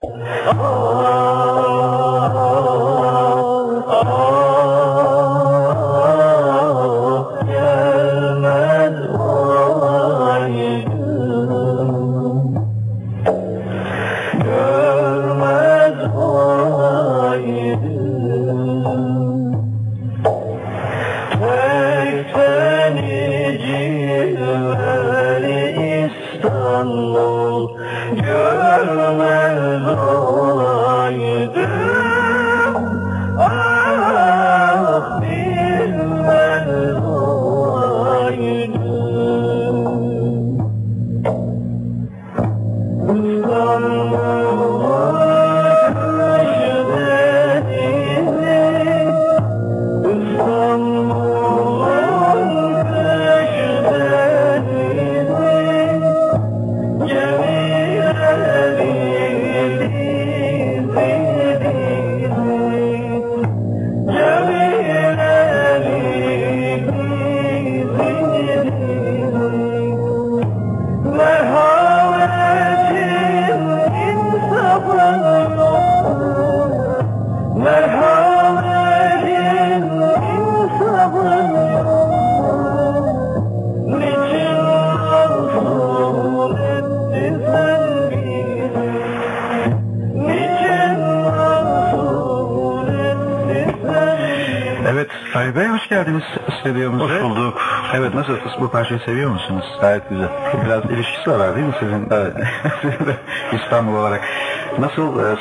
Evet, Sayın Bey hoş geldiniz stüdyomuza. Hoş bulduk. Evet, nasıl bu parçayı seviyor musunuz? Gayet güzel. Biraz ilişkisi var değil mi sizin? Evet. İstanbul olarak. Nasıl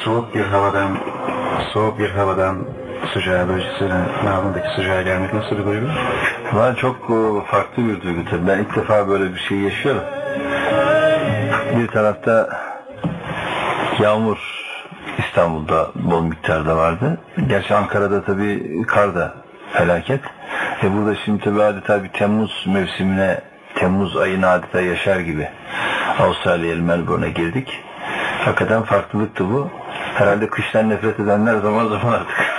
soğuk bir havadan sıcağa bölgesine, namındaki sıcağa gelmek nasıl bir duygu? Ben çok farklı bir duygu tabii. Ben ilk defa böyle bir şey yaşıyorum. Bir tarafta yağmur İstanbul'da bol miktarda vardı. Gerçi Ankara'da tabii kar da felaket. Burada şimdi tabii adeta bir Temmuz mevsimine, Temmuz ayını adeta yaşar gibi Avustralya'ya, Melbourne'e girdik. Hakikaten farklılıktı bu. Herhalde kıştan nefret edenler zaman zaman artık.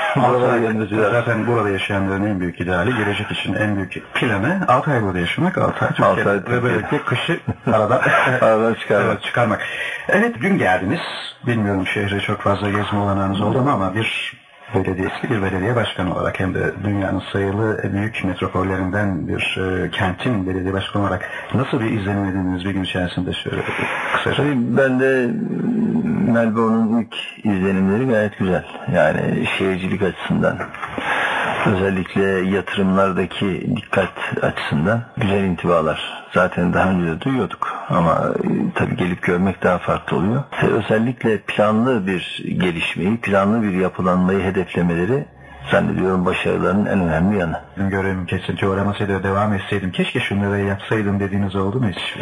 Zaten burada yaşayanların en büyük ideali, gelecek için en büyük planı 6 ay burada yaşamak, 6 ay Türkiye'de ve böylelikle kışı aradan çıkarmak. Evet, dün geldiniz. Bilmiyorum şehre çok fazla gezme olanağınız oldu mu ama eski bir belediye başkanı olarak hem de dünyanın sayılı büyük metropollerinden bir kentin belediye başkanı olarak nasıl bir izlenim edindiniz bir gün içerisinde şöyle kısaca? Tabii ben de Melbourne'un ilk izlenimleri gayet güzel. Yani şehircilik açısından, özellikle yatırımlardaki dikkat açısından güzel intibalar. Zaten daha önce de duyuyorduk ama tabii gelip görmek daha farklı oluyor. Özellikle planlı bir gelişmeyi, planlı bir yapılanmayı hedeflemeleri zannediyorum başarılarının en önemli yanı. Görevim kesinti uğramasaydı devam etseydim, keşke şunları yapsaydım dediğiniz oldu mu hiç?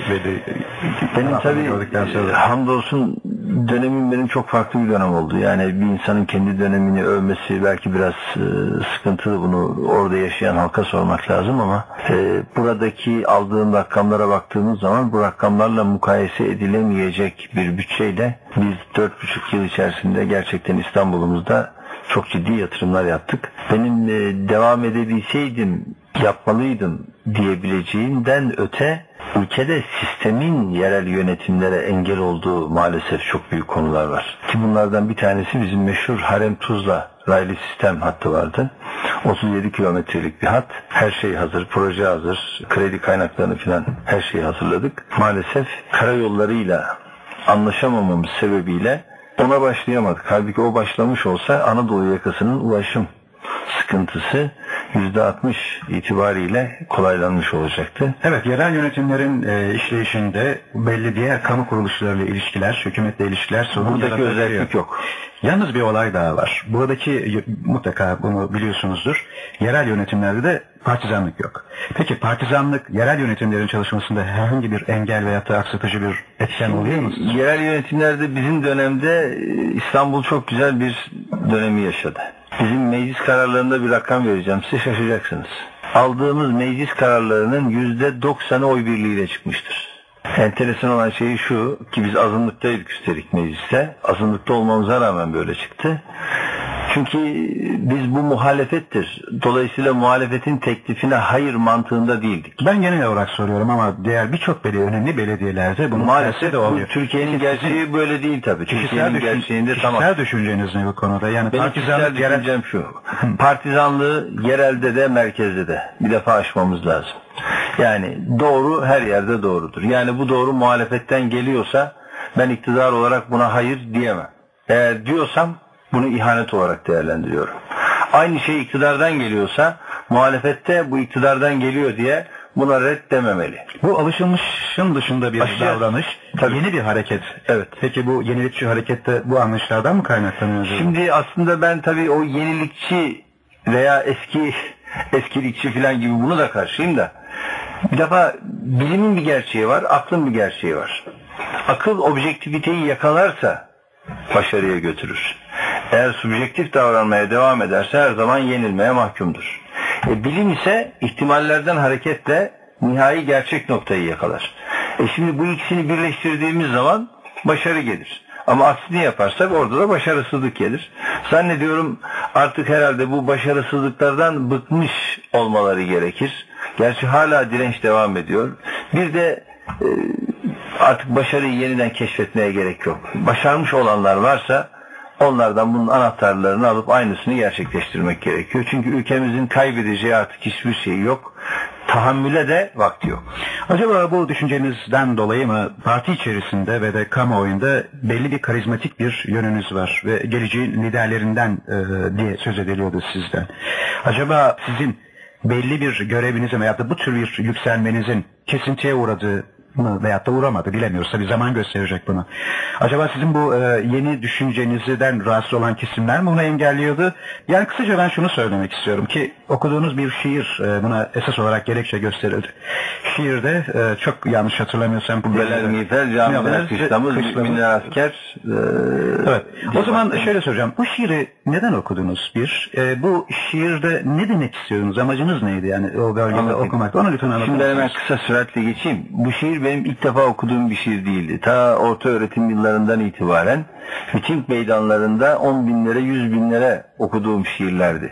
Benim tabii hamdolsun dönemim benim çok farklı bir dönem oldu. Yani bir insanın kendi dönemini övmesi belki biraz sıkıntılı, bunu orada yaşayan halka sormak lazım ama buradaki aldığım rakamlara baktığımız zaman bu rakamlarla mukayese edilemeyecek bir bütçeyle biz 4,5 yıl içerisinde gerçekten İstanbul'umuzda çok ciddi yatırımlar yaptık. Benim devam edebilseydim, yapmalıydım diyebileceğimden öte ülkede sistemin yerel yönetimlere engel olduğu maalesef çok büyük konular var. Ki bunlardan bir tanesi bizim meşhur Harem-Tuzla raylı sistem hattı vardı. 37 kilometrelik bir hat. Her şey hazır, proje hazır, kredi kaynaklarını falan her şeyi hazırladık. Maalesef karayollarıyla anlaşamamamız sebebiyle ona başlayamadık. Halbuki o başlamış olsa Anadolu yakasının ulaşım sıkıntısı %60 itibariyle kolaylanmış olacaktı. Evet, yerel yönetimlerin işleyişinde belli diğer kamu kuruluşlarıyla ilişkiler, hükümetle ilişkiler sorunu buradaki özellik yok. Yalnız bir olay daha var. Buradaki, mutlaka bunu biliyorsunuzdur, yerel yönetimlerde de partizanlık yok. Peki partizanlık yerel yönetimlerin çalışmasında herhangi bir engel veya da aksatıcı bir etken oluyor mu? Yerel yönetimlerde bizim dönemde İstanbul çok güzel bir dönemi yaşadı. Bizim meclis kararlarında bir rakam vereceğim, size şaşacaksınız. Aldığımız meclis kararlarının %90'ı oy birliğiyle çıkmıştır. Enteresan olan şey şu ki biz azınlıktaydık üstelik mecliste. Azınlıkta olmamıza rağmen böyle çıktı. Çünkü biz bu muhalefettir. Dolayısıyla muhalefetin teklifine hayır mantığında değildik. Ben genel olarak soruyorum ama diğer birçok önemli belediyelerde bunun maalesef de oluyor. Türkiye'nin gerçeği böyle değil tabii. Türkiye'nin gerçeğinde tamam. Kişisel düşünceniz ne bu konuda? Yani benim kişisel düşüncem şu. Partizanlığı yerelde de merkezde de bir defa aşmamız lazım. Yani doğru her yerde doğrudur. Yani bu doğru muhalefetten geliyorsa ben iktidar olarak buna hayır diyemem. Eğer diyorsam bunu ihanet olarak değerlendiriyorum. Aynı şey iktidardan geliyorsa muhalefette bu iktidardan geliyor diye buna red dememeli. Bu alışılmışın dışında bir davranış, tabii. Yeni bir hareket. Evet. Peki bu yenilikçi harekette bu anlayışlardan mı kaynaklanıyor? Şimdi aslında ben tabii o yenilikçi veya eskilikçi falan gibi bunu da karşıyım da bir defa bilimin bir gerçeği var, aklın bir gerçeği var. Akıl objektiviteyi yakalarsa başarıya götürür. Eğer subjektif davranmaya devam ederse her zaman yenilmeye mahkumdur. Bilim ise ihtimallerden hareketle nihai gerçek noktayı yakalar. Şimdi bu ikisini birleştirdiğimiz zaman başarı gelir. Ama aksini yaparsak orada da başarısızlık gelir. Zannediyorum artık herhalde bu başarısızlıklardan bıkmış olmaları gerekir. Gerçi hala direnç devam ediyor. Bir de artık başarıyı yeniden keşfetmeye gerek yok. Başarmış olanlar varsa onlardan bunun anahtarlarını alıp aynısını gerçekleştirmek gerekiyor. Çünkü ülkemizin kaybedeceği artık hiçbir şey yok. Tahammüle de vakti yok. Acaba bu düşüncenizden dolayı mı parti içerisinde ve de kamuoyunda belli bir karizmatik bir yönünüz var ve geleceğin liderlerinden diye söz ediliyordu sizden. Acaba sizin belli bir görevinizin veyahut da bu tür bir yükselmenizin kesintiye uğradığı veyahut da uğramadı bilemiyoruz. Tabii zaman gösterecek bunu. Acaba sizin bu yeni düşüncenizden rahatsız olan kesimler mi bunu engelliyordu? Yani kısaca ben şunu söylemek istiyorum ki okuduğunuz bir şiir buna esas olarak gerekçe gösterildi. Şiirde çok yanlış hatırlamıyorsam Kubbeler miğfer, camiler, kışlamız, müminler asker. Evet. O zaman şöyle soracağım. Bu şiiri neden okudunuz bir? Bu şiirde ne demek istiyordunuz? Amacınız neydi yani o bölgede okumak? Onu lütfen anlatın. Şimdi hemen kısa süratle geçeyim. Bu şiir benim ilk defa okuduğum bir şiir değildi. Ta orta öğretim yıllarından itibaren miting meydanlarında 10 binlere 100 binlere okuduğum şiirlerdi.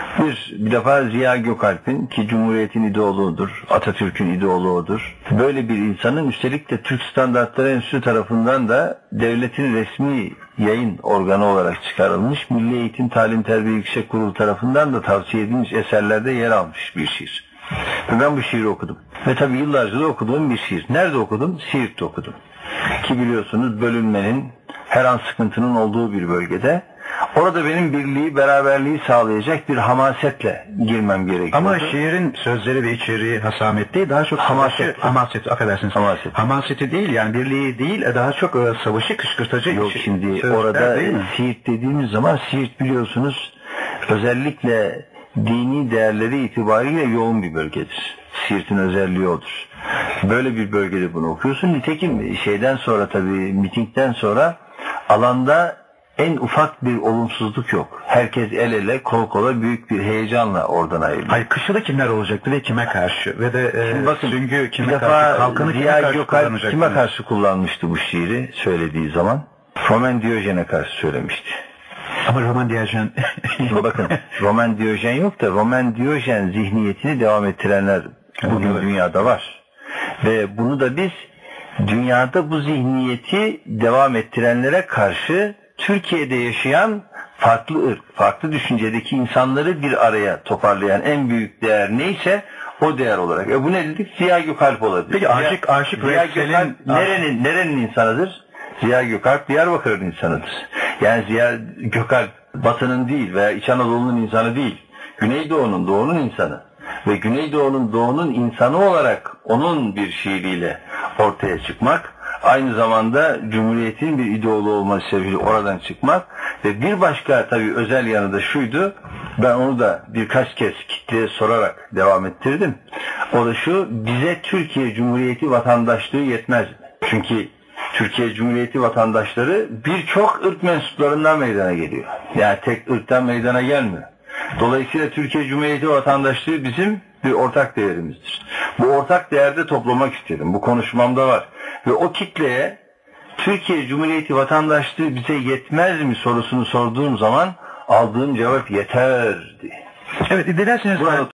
Bir defa Ziya Gökalp'in ki Cumhuriyet'in ideoloğudur, Atatürk'ün ideoloğudur. Böyle bir insanın üstelik de Türk Standartları Enstitüsü tarafından da devletin resmi yayın organı olarak çıkarılmış, Milli Eğitim Talim Terbiye Yüksek Kurulu tarafından da tavsiye edilmiş eserlerde yer almış bir şiir. Ve ben bu şiiri okudum. Ve tabii yıllarca da okuduğum bir şiir. Nerede okudum? Siirt'te okudum. Ki biliyorsunuz bölünmenin, her an sıkıntının olduğu bir bölgede. Orada benim birliği, beraberliği sağlayacak bir hamasetle girmem gerekiyordu. Ama şiirin sözleri ve içeriği hasamet değil, daha çok hamaset, affedersiniz. Hamaseti değil yani birliği değil, daha çok savaşı kışkırtıcı. Yok şimdi orada Siirt dediğimiz zaman Siirt biliyorsunuz özellikle dini değerleri itibariyle yoğun bir bölgedir. Siirt'in özelliği odur. Böyle bir bölgede bunu okuyorsun. Nitekim şeyden sonra tabii mitingden sonra alanda en ufak bir olumsuzluk yok. Herkes el ele, kol kola büyük bir heyecanla oradan ayrılıyor. Hayır, kışıda kimler olacaktı ve kime karşı? Ve de şimdi bakın, Süngü kime karşı? Halkını kime karşı kullanacaktı? Kime karşı kullanmıştı bu şiiri söylediği zaman? Roman Diyojen'e karşı söylemişti. Ama Roman Diyojen şimdi bakın, Roman Diyojen yok da Roman Diyojen zihniyetini devam ettirenler bugün dünyada var. Ve bunu da biz dünyada bu zihniyeti devam ettirenlere karşı Türkiye'de yaşayan farklı ırk, farklı düşüncedeki insanları bir araya toparlayan en büyük değer neyse o değer olarak. Bu ne dedik? Ziya Gökalp olabilir. Peki Aşık Ziya Gökalp nerenin insanıdır? Ziya Gökalp Diyarbakır'ın insanıdır. Yani Ziya Gökalp Batı'nın değil veya İç Anadolu'nun insanı değil. Güneydoğu'nun, Doğu'nun insanı. Ve Güneydoğu'nun, Doğu'nun insanı olarak onun bir şiiriyle ortaya çıkmak, aynı zamanda Cumhuriyet'in bir ideoloğu olması sebebiyle oradan çıkmak ve bir başka tabii özel yanı da şuydu, ben onu da birkaç kez kitleye sorarak devam ettirdim. O da şu, bize Türkiye Cumhuriyeti vatandaşlığı yetmez. Çünkü Türkiye Cumhuriyeti vatandaşları birçok ırk mensuplarından meydana geliyor. Yani tek ırktan meydana gelmiyor. Dolayısıyla Türkiye Cumhuriyeti vatandaşlığı bizim bir ortak değerimizdir. Bu ortak değerde toplamak istedim. Bu konuşmamda var. Ve o kitleye Türkiye Cumhuriyeti vatandaşlığı bize yetmez mi sorusunu sorduğum zaman aldığım cevap yeterdi. Evet, dilerseniz